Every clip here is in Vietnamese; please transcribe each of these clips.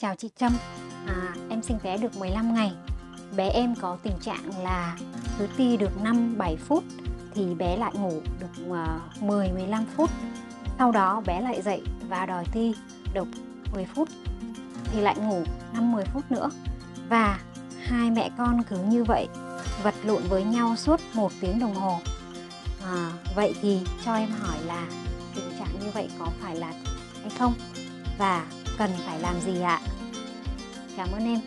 Chào chị Trâm, em sinh bé được 15 ngày. Bé em có tình trạng là cứ ti được 5-7 phút thì bé lại ngủ được 10-15 phút. Sau đó bé lại dậy và đòi ti được 10 phút thì lại ngủ 5-10 phút nữa. Và hai mẹ con cứ như vậy vật lộn với nhau suốt 1 tiếng đồng hồ. Vậy thì cho em hỏi là tình trạng như vậy có phải là hay không? Và cần phải làm gì ạ? Cảm ơn em.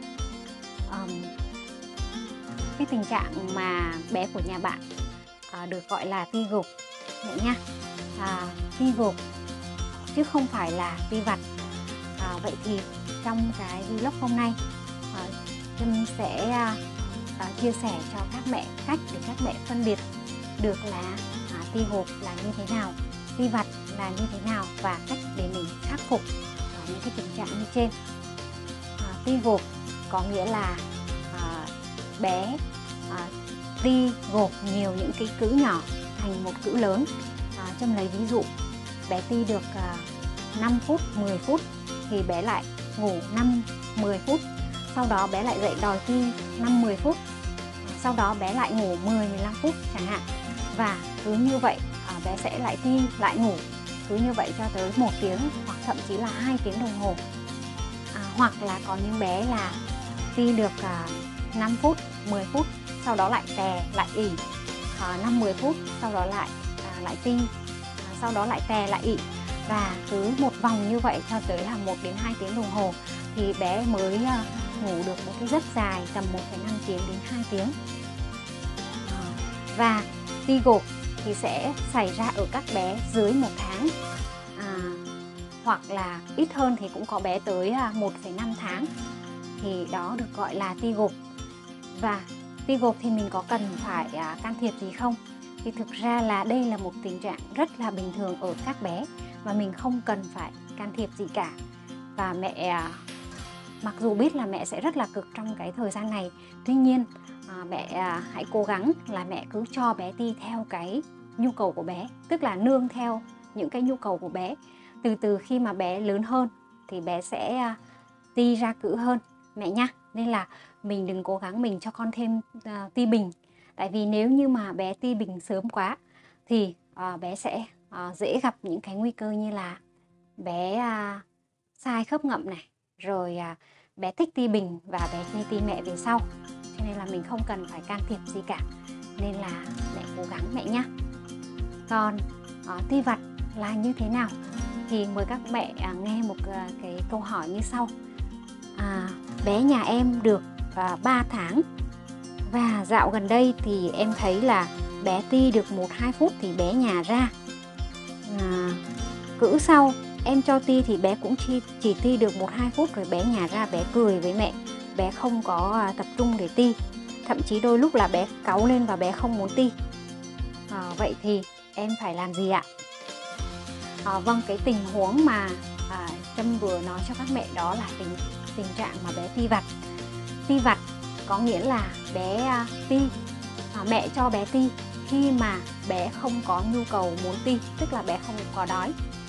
Cái tình trạng mà bé của nhà bạn được gọi là ti gục vậy nha. Ti gục chứ không phải là ti vặt. Vậy thì trong cái vlog hôm nay Trâm sẽ chia sẻ cho các mẹ cách để các mẹ phân biệt được là ti gục là như thế nào, ti vặt là như thế nào và cách để mình khắc phục những cái tình trạng như trên. Ti gộp có nghĩa là bé ti gộp nhiều những cái cữ nhỏ thành một cữ lớn. Trâm lấy ví dụ bé ti được 5 phút, 10 phút thì bé lại ngủ 5-10 phút, sau đó bé lại dậy đòi ti 5-10 phút, sau đó bé lại ngủ 10-15 phút chẳng hạn. Và cứ như vậy bé sẽ lại ti lại ngủ, cứ như vậy cho tới 1 tiếng hoặc thậm chí là 2 tiếng đồng hồ. Hoặc là có những bé là ti được 5 phút, 10 phút, sau đó lại tè, lại ỉ 5-10 phút, sau đó lại ti, sau đó lại tè, lại ỉ. Và cứ một vòng như vậy cho tới là 1 đến 2 tiếng đồng hồ thì bé mới ngủ được một cái giấc dài tầm 1,5 tiếng đến 2 tiếng. Và ti gộp thì sẽ xảy ra ở các bé dưới 1 tháng, hoặc là ít hơn thì cũng có bé tới 1,5 tháng, thì đó được gọi là ti gộp. Và ti gộp thì mình có cần phải can thiệp gì không? Thì thực ra là đây là một tình trạng rất là bình thường ở các bé và mình không cần phải can thiệp gì cả. Và mẹ mặc dù biết là mẹ sẽ rất là cực trong cái thời gian này, tuy nhiên mẹ hãy cố gắng là mẹ cứ cho bé ti theo cái nhu cầu của bé, tức là nương theo những cái nhu cầu của bé. Từ từ khi mà bé lớn hơn thì bé sẽ ti ra cữ hơn mẹ nha. Nên là mình đừng cố gắng mình cho con thêm ti bình. Tại vì nếu như mà bé ti bình sớm quá thì bé sẽ dễ gặp những cái nguy cơ như là bé sai khớp ngậm này, rồi bé thích ti bình và bé chê ti mẹ về sau. Cho nên là mình không cần phải can thiệp gì cả. Nên là mẹ cố gắng mẹ nhá. Còn ti vặt là như thế nào? Thì mời các mẹ nghe một cái câu hỏi như sau. Bé nhà em được 3 tháng và dạo gần đây thì em thấy là bé ti được 1-2 phút thì bé nhả ra. Cữ sau em cho ti thì bé cũng chỉ ti được 1-2 phút rồi bé nhả ra, bé cười với mẹ, bé không có tập trung để ti, thậm chí đôi lúc là bé cáu lên và bé không muốn ti. Vậy thì em phải làm gì ạ? Vâng, cái tình huống mà Trâm vừa nói cho các mẹ đó là tình trạng mà bé ti vặt. Ti vặt có nghĩa là bé ti, mẹ cho bé ti khi mà bé không có nhu cầu muốn ti, tức là bé không có đói.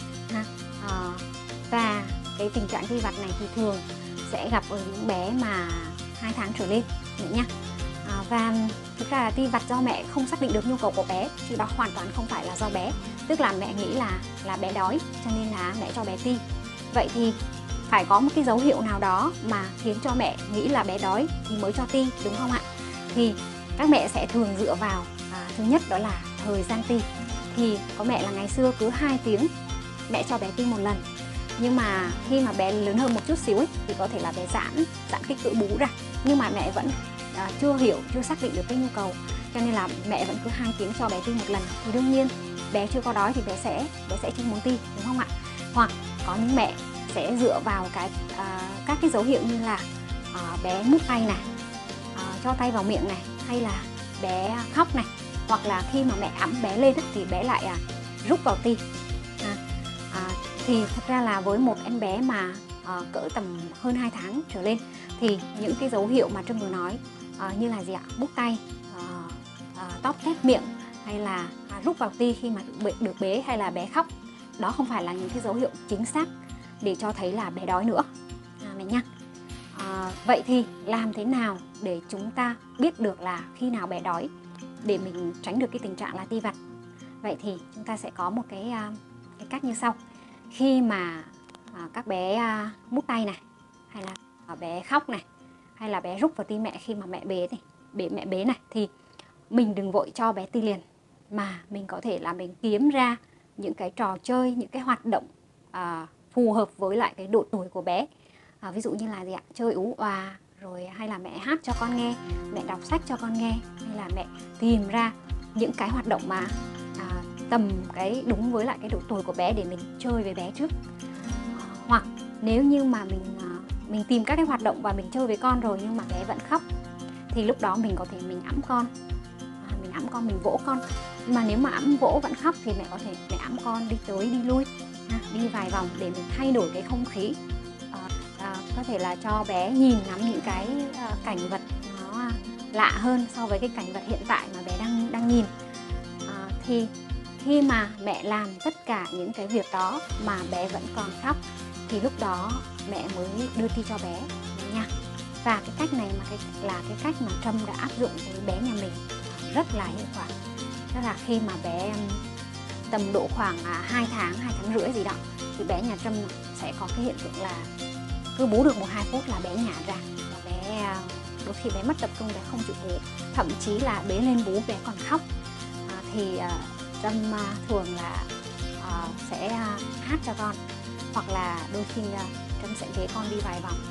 Và cái tình trạng ti vặt này thì thường sẽ gặp ở những bé mà 2 tháng trở lên nữa nha. Và thực ra là ti vặt do mẹ không xác định được nhu cầu của bé, thì đó hoàn toàn không phải là do bé. Tức là mẹ nghĩ là bé đói cho nên là mẹ cho bé ti. Vậy thì phải có một cái dấu hiệu nào đó mà khiến cho mẹ nghĩ là bé đói thì mới cho ti, đúng không ạ? Thì các mẹ sẽ thường dựa vào thứ nhất đó là thời gian ti. Thì có mẹ là ngày xưa cứ 2 tiếng mẹ cho bé ti một lần. Nhưng mà khi mà bé lớn hơn một chút xíu ấy, thì có thể là bé giãn cái cữ bú ra. Nhưng mà mẹ vẫn chưa xác định được cái nhu cầu, cho nên là mẹ vẫn cứ 2 tiếng cho bé ti một lần. Thì đương nhiên bé chưa có đói thì bé sẽ chưa muốn ti, đúng không ạ? Hoặc có những mẹ sẽ dựa vào các cái dấu hiệu như là bé mút tay này, cho tay vào miệng này, hay là bé khóc này, hoặc là khi mà mẹ ẵm bé lên thì bé lại rút vào ti. Thì thật ra là với một em bé mà cỡ tầm hơn 2 tháng trở lên thì những cái dấu hiệu mà Trâm vừa nói như là gì ạ? Mút tay, tóp tét miệng, hay là rút vào ti khi mà được bế, hay là bé khóc, đó không phải là những cái dấu hiệu chính xác để cho thấy là bé đói nữa mẹ nhá. Vậy thì làm thế nào để chúng ta biết được là khi nào bé đói để mình tránh được cái tình trạng là ti vặt? Vậy thì chúng ta sẽ có một cái cách như sau. Khi mà các bé mút tay này, hay là bé khóc này, hay là bé rúc vào tim mẹ khi mà mẹ bế này, thì mình đừng vội cho bé ti liền, mà mình có thể là mình kiếm ra những cái trò chơi, những cái hoạt động phù hợp với lại cái độ tuổi của bé. Ví dụ như là gì ạ? Chơi ú òa, rồi hay là mẹ hát cho con nghe, mẹ đọc sách cho con nghe, hay là mẹ tìm ra những cái hoạt động mà tầm cái đúng với lại cái độ tuổi của bé để mình chơi với bé trước. Hoặc nếu như mà mình tìm các cái hoạt động và mình chơi với con rồi nhưng mà bé vẫn khóc, thì lúc đó mình có thể mình ẵm con, mình vỗ con. Mà nếu mà ẵm vỗ vẫn khóc thì mẹ có thể mẹ ẵm con đi tới đi lui, đi vài vòng để mình thay đổi cái không khí. Có thể là cho bé nhìn ngắm những cái cảnh vật nó lạ hơn so với cái cảnh vật hiện tại mà bé đang nhìn. Thì khi mà mẹ làm tất cả những cái việc đó mà bé vẫn còn khóc thì lúc đó mẹ mới đưa ti cho bé nha. Và cái cách này là cái cách mà Trâm đã áp dụng với bé nhà mình rất là hiệu quả. Tức là khi mà bé tầm độ khoảng 2 tháng rưỡi gì đó thì bé nhà Trâm sẽ có cái hiện tượng là cứ bú được 1-2 phút là bé nhả ra, và bé đôi khi bé mất tập trung, bé không chịu bú, thậm chí là bế lên bú bé còn khóc. Thì Trâm thường là sẽ hát cho con, hoặc là đôi khi Trâm sẽ bế con đi vài vòng,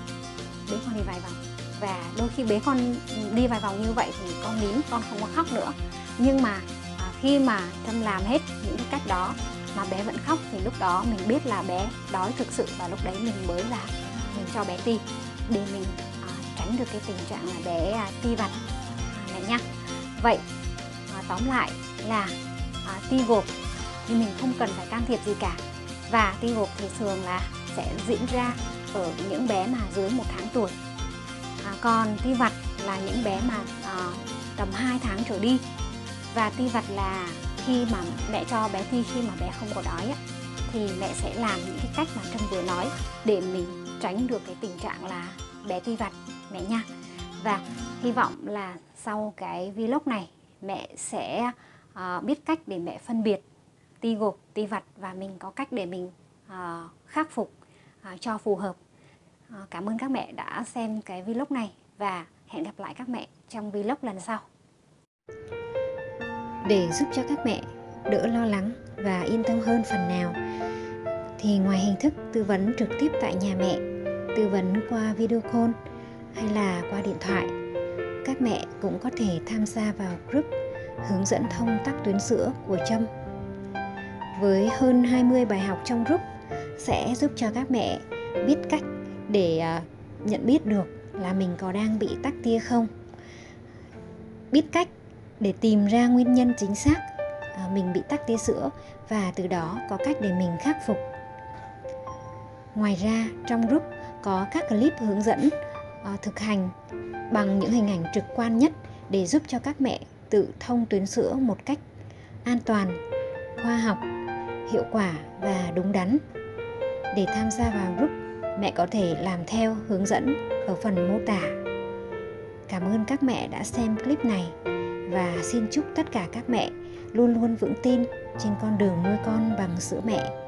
và đôi khi bế con đi vài vòng như vậy thì con nín, con không có khóc nữa. Nhưng mà khi mà Trâm làm hết những cái cách đó mà bé vẫn khóc thì lúc đó mình biết là bé đói thực sự, và lúc đấy mình mới là mình cho bé ti để mình tránh được cái tình trạng là bé ti vặt này nha. Vậy tóm lại là ti gộp thì mình không cần phải can thiệp gì cả, và ti gộp thì thường là sẽ diễn ra ở những bé mà dưới 1 tháng tuổi. Còn ti vặt là những bé mà tầm 2 tháng trở đi. Và ti vặt là khi mà mẹ cho bé ti khi mà bé không có đói á, thì mẹ sẽ làm những cái cách mà Trâm vừa nói để mình tránh được cái tình trạng là bé ti vặt mẹ nha. Và hy vọng là sau cái vlog này mẹ sẽ biết cách để mẹ phân biệt ti gộp, ti vặt, và mình có cách để mình khắc phục cho phù hợp. Cảm ơn các mẹ đã xem cái vlog này và hẹn gặp lại các mẹ trong vlog lần sau. Để giúp cho các mẹ đỡ lo lắng và yên tâm hơn phần nào thì ngoài hình thức tư vấn trực tiếp tại nhà mẹ, tư vấn qua video call hay là qua điện thoại, các mẹ cũng có thể tham gia vào group hướng dẫn thông tắc tuyến sữa của Trâm. Với hơn 20 bài học trong group sẽ giúp cho các mẹ biết cách để nhận biết được là mình có đang bị tắc tia không, biết cách để tìm ra nguyên nhân chính xác mình bị tắc tia sữa, và từ đó có cách để mình khắc phục. Ngoài ra trong group có các clip hướng dẫn thực hành bằng những hình ảnh trực quan nhất để giúp cho các mẹ tự thông tuyến sữa một cách an toàn, khoa học, hiệu quả và đúng đắn. Để tham gia vào group, mẹ có thể làm theo hướng dẫn ở phần mô tả. Cảm ơn các mẹ đã xem clip này và xin chúc tất cả các mẹ luôn luôn vững tin trên con đường nuôi con bằng sữa mẹ.